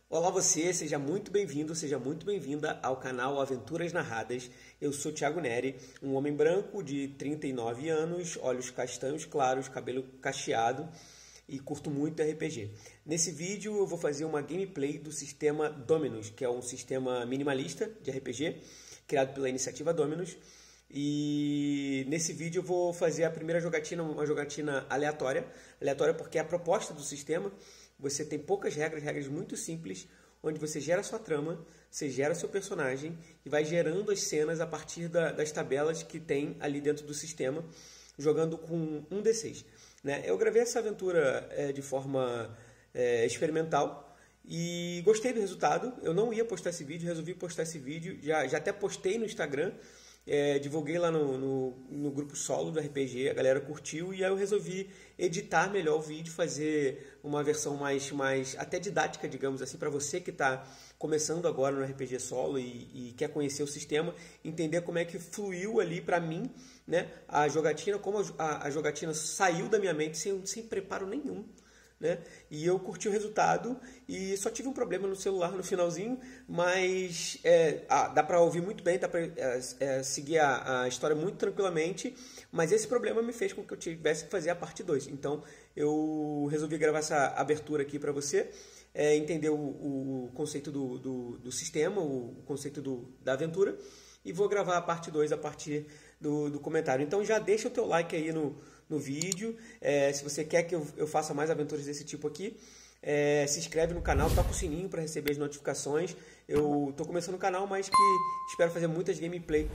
Olá você, seja muito bem-vindo, seja muito bem-vinda ao canal Aventuras Narradas. Eu sou Thiago Neri, um homem branco de 39 anos, olhos castanhos claros, cabelo cacheado e curto muito RPG. Nesse vídeo eu vou fazer uma gameplay do sistema Dominus, que é um sistema minimalista de RPG, criado pela iniciativa Dominus. E nesse vídeo eu vou fazer a primeira jogatina, uma jogatina aleatória porque é a proposta do sistema. Você tem poucas regras muito simples, onde você gera a sua trama, você gera seu personagem e vai gerando as cenas a partir das tabelas que tem ali dentro do sistema, jogando com um D6. Né? Eu gravei essa aventura de forma experimental e gostei do resultado. Eu não ia postar esse vídeo, resolvi postar esse vídeo, já até postei no Instagram. Divulguei lá no grupo solo do RPG, a galera curtiu e aí eu resolvi editar melhor o vídeo, fazer uma versão mais até didática, digamos assim, para você que está começando agora no RPG solo e quer conhecer o sistema, entender como é que fluiu ali para mim, né, a jogatina, como a jogatina saiu da minha mente sem preparo nenhum. Né? E eu curti o resultado e só tive um problema no celular no finalzinho, mas dá para ouvir muito bem, dá para seguir a história muito tranquilamente, mas esse problema me fez com que eu tivesse que fazer a parte 2. Então eu resolvi gravar essa abertura aqui para você entender o conceito do sistema, o conceito da aventura, e vou gravar a parte 2 a partir do comentário. Então já deixa o teu like aí no vídeo, se você quer que eu faça mais aventuras desse tipo aqui, se inscreve no canal, toca o sininho para receber as notificações. Eu estou começando o canal, mas que espero fazer muitas gameplays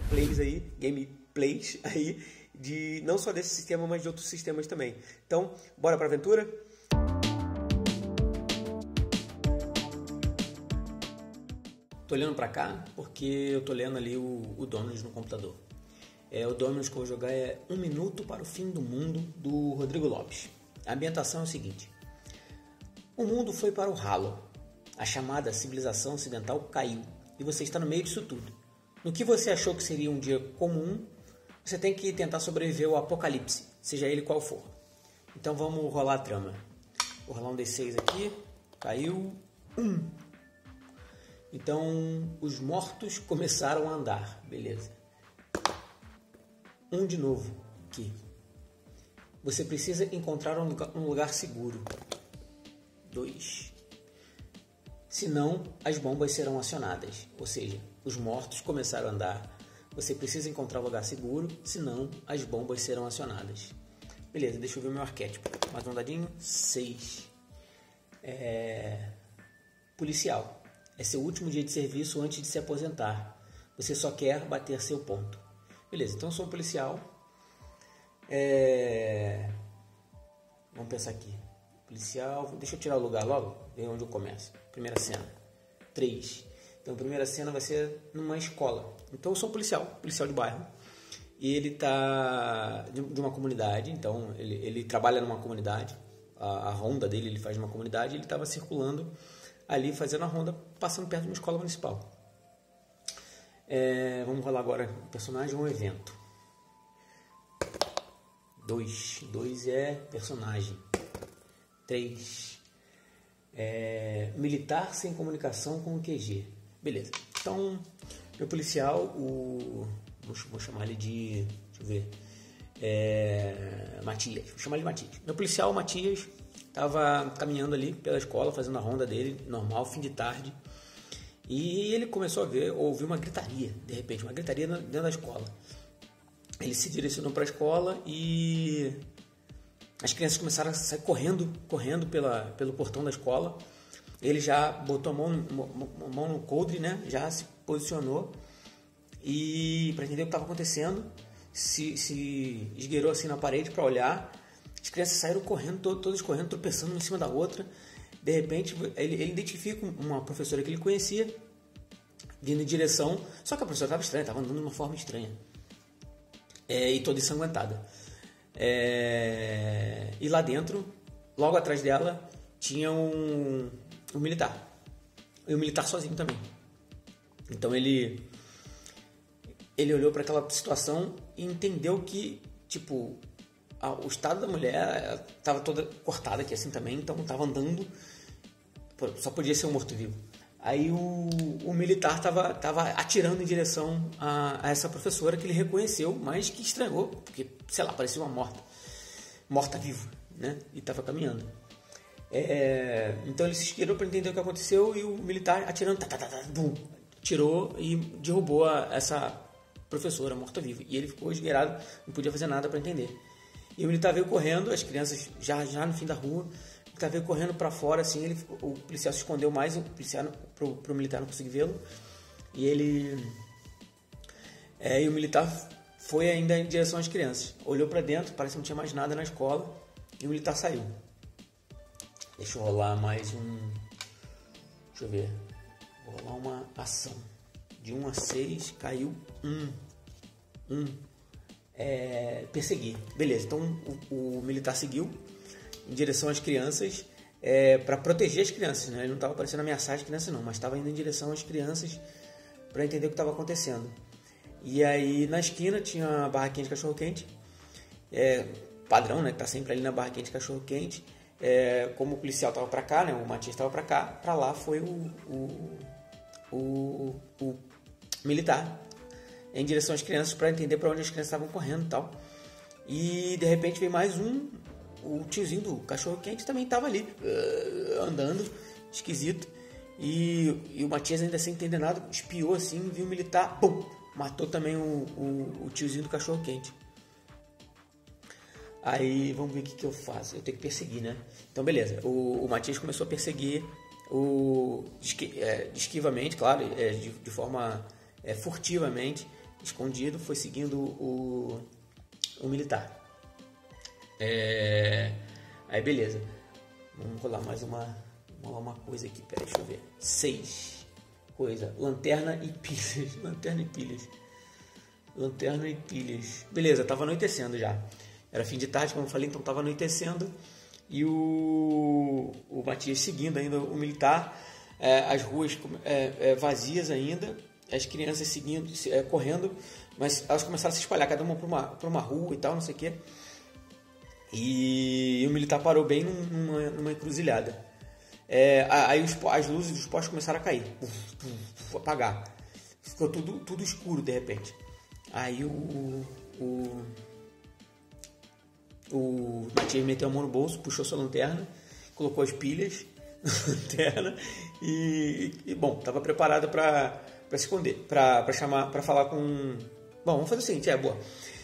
aí, de não só desse sistema, mas de outros sistemas também. Então, bora para a aventura? Tô olhando para cá porque eu tô lendo ali o Dominus no computador. O Dominus que eu vou jogar é Um Minuto para o Fim do Mundo, do Rodrigo Lopes. A ambientação é o seguinte: o mundo foi para o ralo. A chamada civilização ocidental caiu e você está no meio disso tudo. No que você achou que seria um dia comum, você tem que tentar sobreviver ao apocalipse, seja ele qual for. Então vamos rolar a trama. Vou rolar um D6 aqui. Caiu 1. Então os mortos começaram a andar. Beleza. 1 de novo aqui. Você precisa encontrar um lugar seguro. 2. Senão as bombas serão acionadas. Ou seja, os mortos começaram a andar. Você precisa encontrar um lugar seguro, senão as bombas serão acionadas. Beleza, deixa eu ver meu arquétipo. Mais um dadinho. 6. Policial. É seu último dia de serviço antes de se aposentar. Você só quer bater seu ponto. Beleza, então eu sou um policial. Vamos pensar aqui. Policial, deixa eu tirar o lugar logo, ver onde eu começo. Primeira cena. 3. Então a primeira cena vai ser numa escola. Então eu sou um policial de bairro. E ele está de uma comunidade, então ele trabalha numa comunidade. A ronda dele ele faz numa comunidade. Ele estava circulando ali, fazendo a ronda, passando perto de uma escola municipal. Vamos rolar agora o personagem ou um evento. 2 é personagem. 3 militar sem comunicação com o QG. Beleza. Então, meu policial, vou chamar ele de, deixa eu ver, Matias. Vou chamar ele de Matias. Meu policial, Matias, estava caminhando ali pela escola, fazendo a ronda dele, normal, fim de tarde. E ele começou a ouvir uma gritaria, de repente, uma gritaria dentro da escola. Ele se direcionou para a escola e as crianças começaram a sair correndo pelo portão da escola. Ele já botou a mão no coldre, né? Já se posicionou e para entender o que estava acontecendo, se esgueirou assim na parede para olhar. As crianças saíram correndo, todas correndo, tropeçando uma em cima da outra. De repente, ele identifica uma professora que ele conhecia, vindo em direção, só que a professora estava estranha, estava andando de uma forma estranha, e toda ensanguentada. E lá dentro, logo atrás dela, tinha um militar, e o militar sozinho também. Então ele olhou para aquela situação e entendeu que, tipo, o estado da mulher estava toda cortada aqui assim também, então estava andando Só podia ser um morto-vivo. Aí o militar tava atirando em direção a essa professora, que ele reconheceu, mas que estranhou, porque, sei lá, parecia uma morta-viva, né? E estava caminhando. Então ele se esquerou para entender o que aconteceu, e o militar atirando, bum, tirou e derrubou essa professora morta-viva. E ele ficou esgueirado, não podia fazer nada para entender. E o militar veio correndo, as crianças já no fim da rua, o militar veio correndo para fora, assim, o policial se escondeu mais, pro militar não conseguir vê-lo. E o militar foi ainda em direção às crianças. Olhou para dentro, parece que não tinha mais nada na escola, e o militar saiu. Deixa eu rolar mais um... Deixa eu ver. Vou rolar uma ação. De 1 a 6, caiu 1. Perseguir. Beleza, então o militar seguiu em direção às crianças para proteger as crianças, né? Ele não estava parecendo ameaçar as crianças não, mas estava indo em direção às crianças para entender o que estava acontecendo. E aí na esquina tinha a barraquinha de cachorro-quente, padrão, né? Que tá sempre ali na barraquinha de cachorro-quente. Como o policial estava para cá, né? O Matias estava para cá, para lá foi o militar em direção às crianças para entender para onde as crianças estavam correndo e tal. E de repente veio mais o tiozinho do cachorro-quente também estava ali, andando, esquisito. E o Matias, ainda sem entender nada, espiou assim, viu o militar, pum, matou também o tiozinho do cachorro-quente. Aí vamos ver o que eu faço. Eu tenho que perseguir, né? Então beleza, o Matias começou a perseguir esquivamente, claro, de forma furtivamente, escondido, foi seguindo o militar. Aí beleza, vamos rolar mais uma coisa aqui, peraí, deixa eu ver. 6 coisa, lanterna e pilhas. Beleza, tava anoitecendo já, era fim de tarde, como eu falei, então tava anoitecendo. E o Matias seguindo ainda o militar, as ruas vazias ainda, as crianças seguindo, correndo, mas elas começaram a se espalhar, cada uma para uma rua e tal, não sei o quê. E o militar parou bem numa encruzilhada. Aí as luzes dos postes começaram a cair, apagar. Ficou tudo escuro de repente. Aí o Matias meteu a mão no bolso, puxou sua lanterna, colocou as pilhas na lanterna e bom, estava preparado para se esconder, para chamar, para falar com... Bom, vamos fazer o seguinte, boa.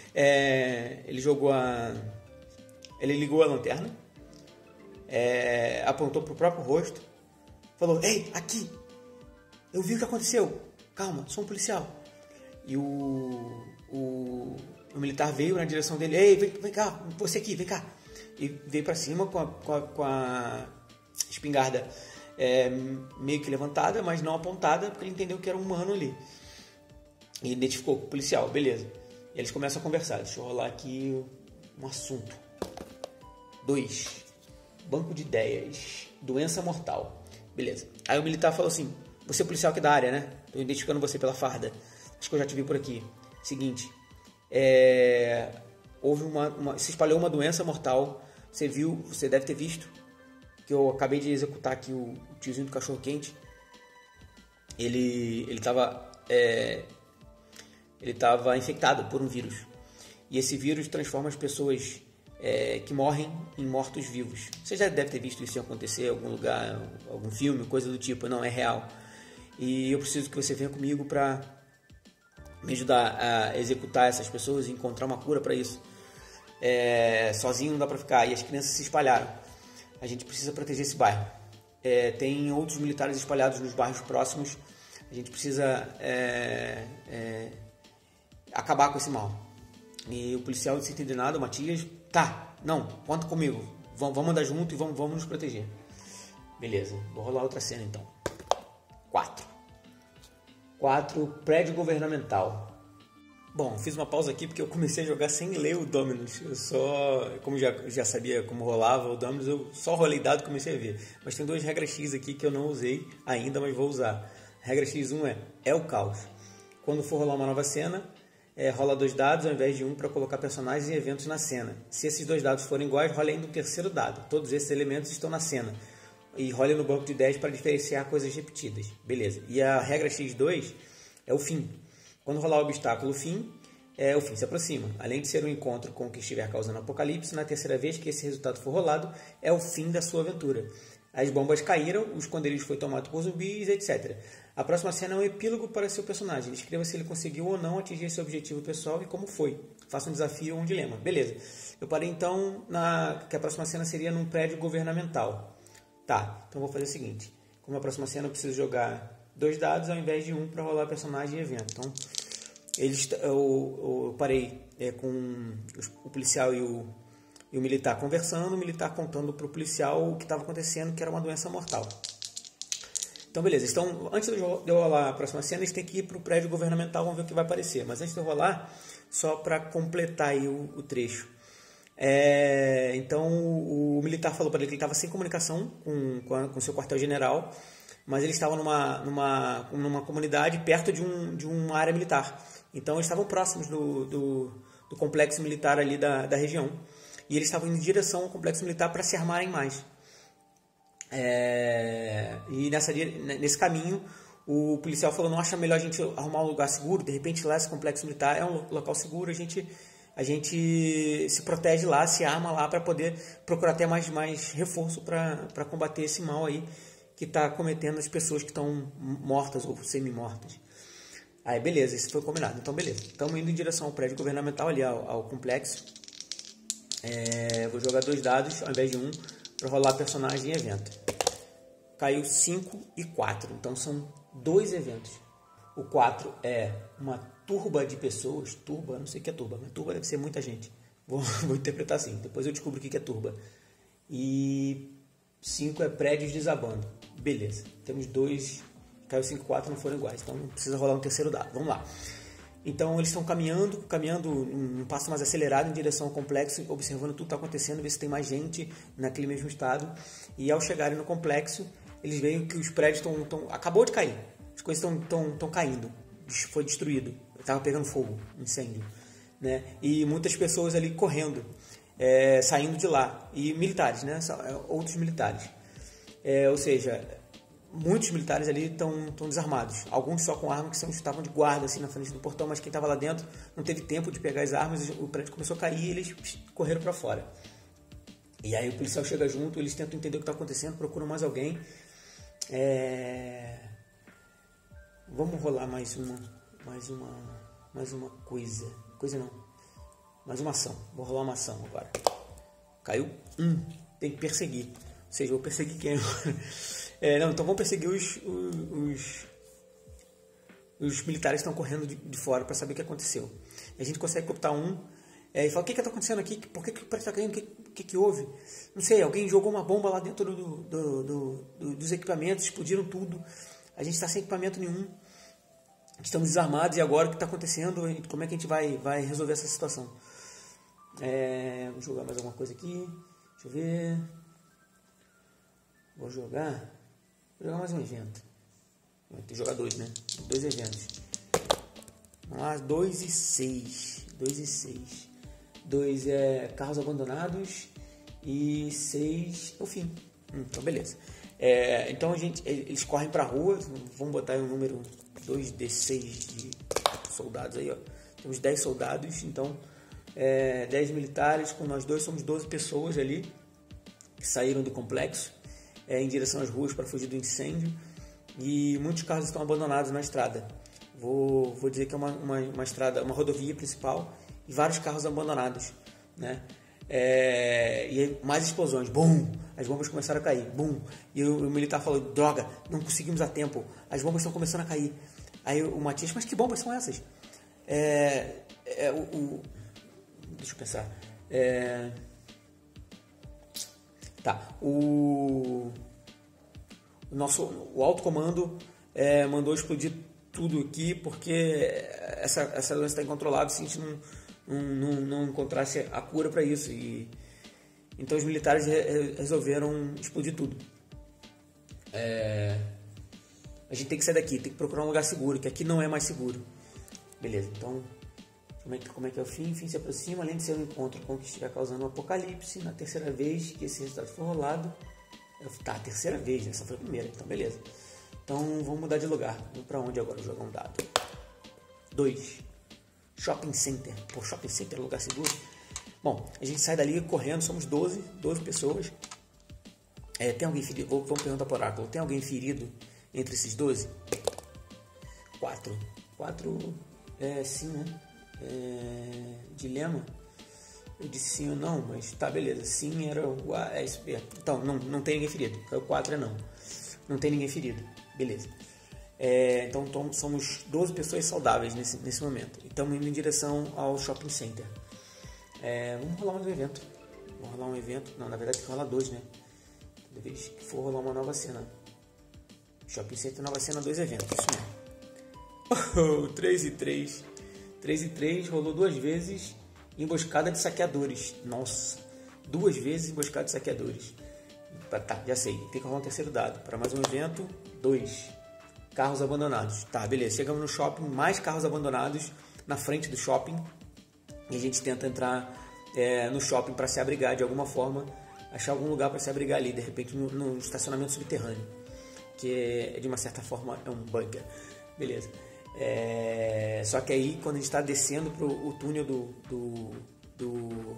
Ele ligou a lanterna, apontou pro próprio rosto, falou: "Ei, aqui! Eu vi o que aconteceu. Calma, sou um policial." E o militar veio na direção dele. "Ei, vem cá, você aqui, vem cá." E veio para cima com a espingarda meio que levantada, mas não apontada, porque ele entendeu que era um humano ali. E identificou o policial, beleza. E eles começam a conversar. Deixa eu rolar aqui um assunto. 2. Banco de ideias. Doença mortal. Beleza. Aí o militar falou assim: "Você é policial aqui da área, né? Tô identificando você pela farda. Acho que eu já te vi por aqui. Seguinte, houve se espalhou uma doença mortal. Você deve ter visto que eu acabei de executar aqui o tiozinho do cachorro-quente. Ele estava infectado por um vírus. E esse vírus transforma as pessoas que morrem em mortos-vivos. Você já deve ter visto isso acontecer em algum lugar, algum filme, coisa do tipo. Não, é real. E eu preciso que você venha comigo para me ajudar a executar essas pessoas e encontrar uma cura para isso. Sozinho não dá para ficar." E as crianças se espalharam. "A gente precisa proteger esse bairro. Tem outros militares espalhados nos bairros próximos. A gente precisa acabar com esse mal." E o policial, sem entender nada, o Matias: "Tá, não, conta comigo. Vamos andar junto e vamos nos proteger." Beleza, vou rolar outra cena então. 4, prédio governamental. Bom, fiz uma pausa aqui porque eu comecei a jogar sem ler o Dominus. Eu como já sabia como rolava o Dominus, eu só rolei dado e comecei a ver. Mas tem 2 regras X aqui que eu não usei ainda, mas vou usar. Regra X1 é o caos. Quando for rolar uma nova cena, rola 2 dados ao invés de 1 para colocar personagens e eventos na cena. Se esses 2 dados forem iguais, rola ainda um terceiro dado. Todos esses elementos estão na cena. e role no banco de 10 para diferenciar coisas repetidas. Beleza. E a regra X2 é o fim. Quando rolar o obstáculo fim, o fim se aproxima. Além de ser um encontro com o que estiver causando apocalipse, na terceira vez que esse resultado for rolado, é o fim da sua aventura. As bombas caíram, o esconderijo foi tomado por zumbis, etc. A próxima cena é um epílogo para seu personagem. Descreva se ele conseguiu ou não atingir seu objetivo pessoal e como foi. Faça um desafio ou um dilema. Beleza. Eu parei então que a próxima cena seria num prédio governamental. Tá, então vou fazer o seguinte. Como a próxima cena eu preciso jogar 2 dados ao invés de 1 para rolar personagem e evento. Então, eu parei com o policial e o militar conversando, o militar contando para o policial o que estava acontecendo, que era uma doença mortal. Então, beleza. Então, antes de eu rolar a próxima cena, eles têm que ir para o prédio governamental, vamos ver o que vai aparecer. Mas antes de eu rolar, só para completar aí o trecho. Então, o militar falou para ele que ele estava sem comunicação com seu quartel-general, mas ele estava numa comunidade perto de uma área militar. Então, eles estavam próximos do complexo militar ali da região. E eles estavam indo em direção ao complexo militar para se armarem mais. E nesse caminho, o policial falou, não acha melhor a gente arrumar um lugar seguro? De repente, lá esse complexo militar é um local seguro, a gente se protege lá, se arma lá para poder procurar até mais reforço para combater esse mal aí que está cometendo as pessoas que estão mortas ou semi-mortas. Aí, beleza, isso foi combinado. Então, beleza. Estamos indo em direção ao prédio governamental ali, ao complexo. Vou jogar 2 dados ao invés de 1 para rolar personagem e evento. Caiu 5 e 4, então são 2 eventos. O 4 é uma turba de pessoas, não sei o que é turba, mas turba deve ser muita gente. Vou interpretar assim, depois eu descubro o que é turba. E 5 é prédios desabando. Beleza, temos 2, caiu 5 e 4, não foram iguais, então não precisa rolar um terceiro dado. Vamos lá. Então eles estão caminhando um passo mais acelerado em direção ao complexo, observando tudo que está acontecendo, ver se tem mais gente naquele mesmo estado. E ao chegarem no complexo, eles veem que os prédios acabou de cair, as coisas estão caindo, foi destruído, estava pegando fogo, incêndio, né? E muitas pessoas ali correndo, saindo de lá, e militares, né? Outros militares, ou seja, muitos militares ali estão desarmados. Alguns só com armas que estavam de guarda assim na frente do portão, mas quem estava lá dentro não teve tempo de pegar as armas, o prédio começou a cair e eles correram para fora. E aí o policial chega junto, eles tentam entender o que está acontecendo, procuram mais alguém. Vamos rolar mais uma coisa. Coisa não. Mais uma ação. Vou rolar uma ação agora. Caiu 1. Tem que perseguir. Ou seja, eu vou perseguir quem agora? Então vamos perseguir os militares que estão correndo de fora para saber o que aconteceu. E a gente consegue captar um e fala, o que está acontecendo aqui? Por que o prédio está caindo? O que houve? Não sei, alguém jogou uma bomba lá dentro dos equipamentos, explodiram tudo. A gente está sem equipamento nenhum. Estamos desarmados e agora o que está acontecendo? Como é que a gente vai resolver essa situação? Vou jogar mais alguma coisa aqui. Deixa eu ver. Vou jogar mais um evento. Tem que jogar 2, né? 2 eventos. Vamos lá, 2 e 6. 2 é carros abandonados e 6 é o fim. Então, beleza. Então eles correm pra rua. Vamos botar aí um número 2d6 de soldados aí, ó. Temos 10 soldados, então 10 militares, com nós dois somos 12 pessoas ali que saíram do complexo em direção às ruas para fugir do incêndio, e muitos carros estão abandonados na estrada. Vou dizer que é uma estrada, uma rodovia principal, e vários carros abandonados, né? E mais explosões, bum, as bombas começaram a cair, bum, e o militar falou, droga, não conseguimos a tempo, as bombas estão começando a cair. Aí o Matias, mas que bombas são essas? Deixa eu pensar. O alto comando mandou explodir tudo aqui porque essa doença está incontrolável se a gente não encontrasse a cura para isso. Então os militares resolveram explodir tudo. A gente tem que sair daqui, tem que procurar um lugar seguro, que aqui não é mais seguro. Beleza, então como é que é o fim? O fim se aproxima, além de ser um encontro com o que estiver causando um apocalipse. Na terceira vez que esse resultado for rolado, Tá, a terceira vez, essa foi a primeira, então beleza. Então vamos mudar de lugar. Vamos pra onde agora? Jogar um dado. 2. Shopping Center. Pô, Shopping Center é lugar seguro. Bom, a gente sai dali correndo, somos 12 pessoas. Tem alguém ferido? Vamos perguntar para o oráculo. Tem alguém ferido entre esses 12? 4. 4, sim, né? Dilema. Eu disse sim ou não, mas tá, beleza. Sim era o A, S, B. Então, não tem ninguém ferido. O 4 é não. Não tem ninguém ferido. Beleza. Então somos 12 pessoas saudáveis nesse momento. E estamos indo em direção ao shopping center. Vamos rolar mais um evento. Vamos rolar um evento. Não, na verdade tem que rolar 2, né? Toda vez que for rolar uma nova cena. Shopping center, nova cena, 2 eventos. Isso mesmo. 3 e 3. 3 e 3 rolou 2 vezes. Emboscada de saqueadores. Nossa. 2 vezes emboscada de saqueadores. Tá, já sei. Tem que rolar um terceiro dado. Para mais um evento, 2. Carros abandonados. Tá, beleza. Chegamos no shopping, mais carros abandonados na frente do shopping. E a gente tenta entrar no shopping para se abrigar de alguma forma. Achar algum lugar para se abrigar ali. De repente no estacionamento subterrâneo. Que de uma certa forma é um bunker. Beleza. Só que aí quando a gente está descendo pro túnel do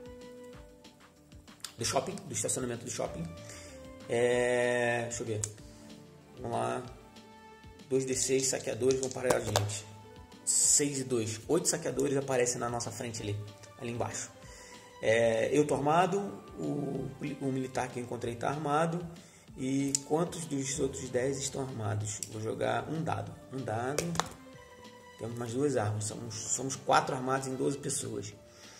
shopping, do estacionamento do shopping. Deixa eu ver. Vamos lá. 2d6 saqueadores vão parar a gente. 6 e 2. 8 saqueadores aparecem na nossa frente ali embaixo. Eu tô armado. O militar que eu encontrei tá armado. E quantos dos outros 10 estão armados? Vou jogar um dado. Temos mais 2 armas. Somos 4 armados em 12 pessoas.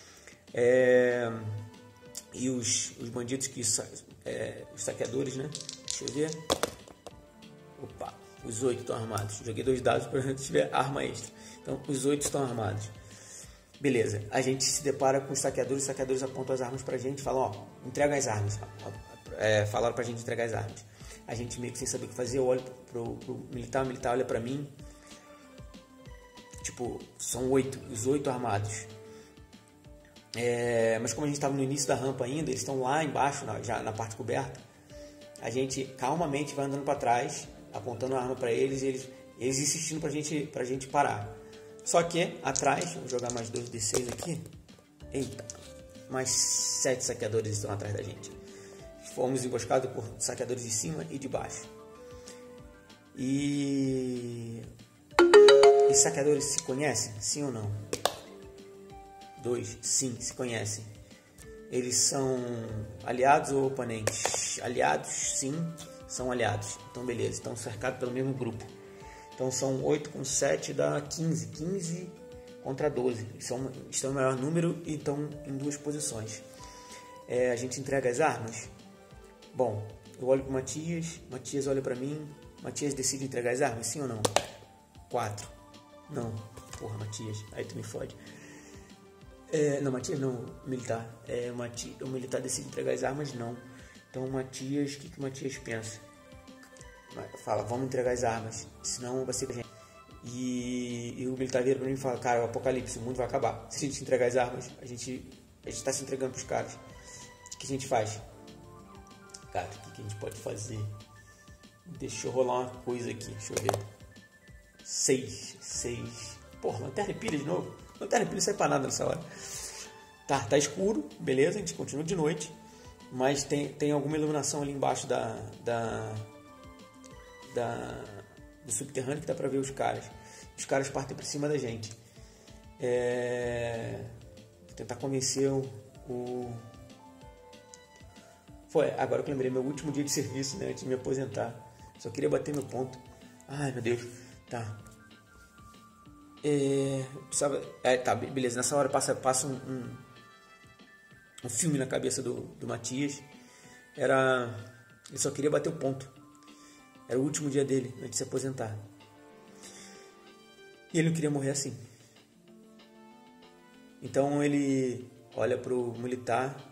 E os bandidos os saqueadores, né? Deixa eu ver. Opa, os 8 estão armados. Joguei 2 dados para gente tiver arma extra. Então, os 8 estão armados. Beleza. A gente se depara com os saqueadores apontam as armas pra gente e falam, entrega as armas. Falaram pra gente entregar as armas. A gente meio que sem saber o que fazer, eu olho pro militar, o militar olha pra mim. Tipo, são 8, os 8 armados. Mas como a gente estava no início da rampa ainda, eles estão lá embaixo, já na parte coberta. A gente calmamente vai andando para trás, apontando a arma para eles, e eles insistindo pra gente parar. Só que atrás, vou jogar mais 2d6 aqui. Eita, mais 7 saqueadores estão atrás da gente. Fomos emboscados por saqueadores de cima e de baixo. E os saqueadores se conhecem? Sim ou não? 2, sim, se conhecem. Eles são aliados ou oponentes? Aliados, sim, são aliados. Então, beleza, estão cercados pelo mesmo grupo. Então, são 8 com 7 dá 15. 15 contra 12. Estão no maior número e estão em 2 posições. A gente entrega as armas. Bom, eu olho para o Matias olha para mim. Matias decide entregar as armas, sim ou não? 4. Não. Porra, Matias, aí tu me fode. Não, Matias não, militar. O militar decide entregar as armas, não. Então o Matias, o que o Matias pensa? Fala, vamos entregar as armas, senão vai ser pra gente. E o militar vira pra mim e fala, cara, o apocalipse, o mundo vai acabar. Se a gente entregar as armas, a gente tá se entregando pros caras. O que a gente faz? Cara, o que a gente pode fazer? Deixa eu rolar uma coisa aqui, deixa eu ver. 6. Porra, lanterna e pilha de novo? Lanterna e pilha não sai pra nada nessa hora. Tá escuro, beleza, a gente continua de noite. Mas tem alguma iluminação ali embaixo do subterrâneo que dá pra ver os caras. Os caras partem por cima da gente. Vou tentar convencer agora que eu lembrei, meu último dia de serviço, né, antes de me aposentar. Só queria bater meu ponto. Ai, meu Deus. Tá. Tá, beleza. Nessa hora passa um filme na cabeça do Matias. Ele só queria bater o ponto. Era o último dia dele, antes de se aposentar. E ele não queria morrer assim. Então ele olha pro militar